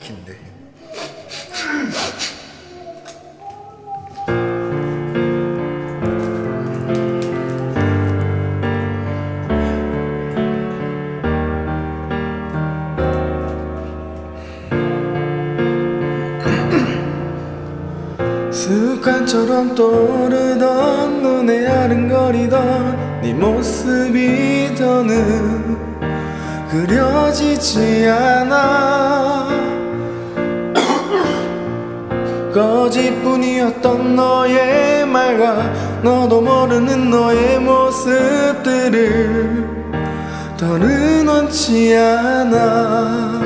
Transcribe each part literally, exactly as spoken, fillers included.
인데 습관처럼 떠오르던 눈에 아른거리던 네 모습이 더는 그려지지 않아. 거짓뿐이었던 너의 말과 너도 모르는 너의 모습들을 더는 원치 않아.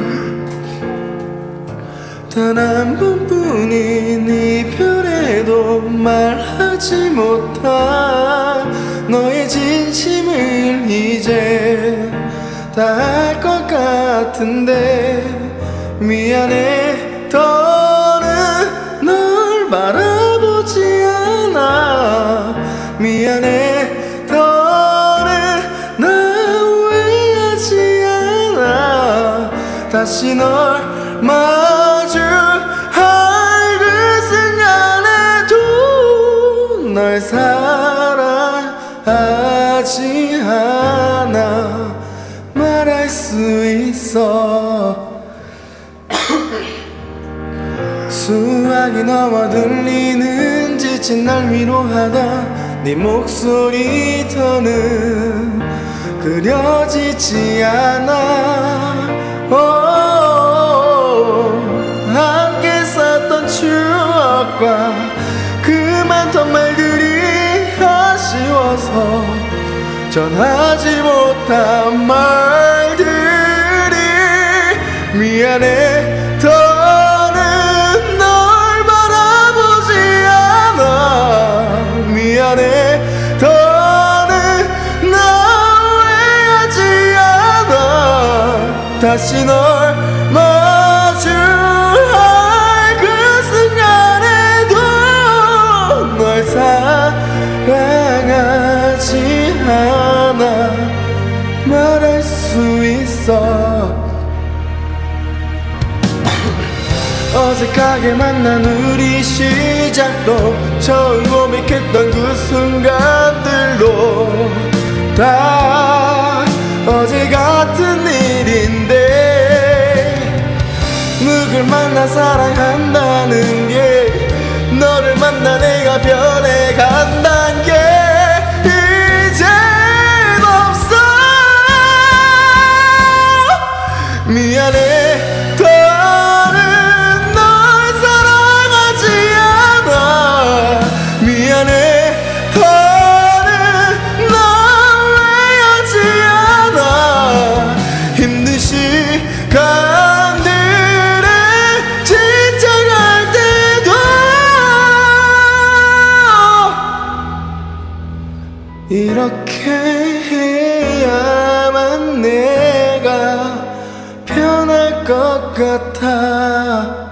단 한 번뿐인 이별에도 말하지 못한 너의 진심을 이제 다 알 것 같은데 미안해. 더는 널 바라보지 않아. 미안해. 더는 나 후회하지 않아. 다시 널 마주할 그 순간에도 널 사랑하지 않아 말할 수 있어. 수학이 넘어 들리는 지친 날 위로하다 네 목소리 더는 그려지지 않아. 오, 함께 썼던 추억과 그 많던 말들이 아쉬워서 전하지 못한 말들이 미안해. 더는 널 바라보지 않아. 미안해. 더는 나 후회하지 않아. 다시 널 마주할 그 순간에도 널 사랑하지 않아 말할 수 있어. 어색하게 만난 우리 시작도 처음 고백했던 그 순간들로 다 어제 같은 일인데 누굴 만나 사랑한다는 게 너를 만나 내가 변해간다는 게 이젠 없어. 미안해. 더는 널 사랑하지 않아. 미안해. 더는 널 후회하지 않아. 힘든 시간들에 지쳐갈 때도 이렇게 해야만 내가 편할 것 같아.